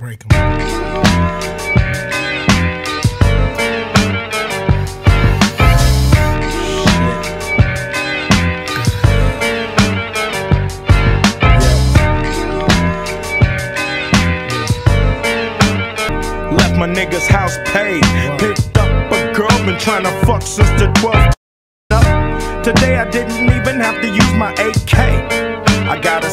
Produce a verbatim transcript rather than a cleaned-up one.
break them. Left my nigga's house paid. Picked up a girl, been tryna fuck since the twelfth. Today I didn't even have to use my A K. I got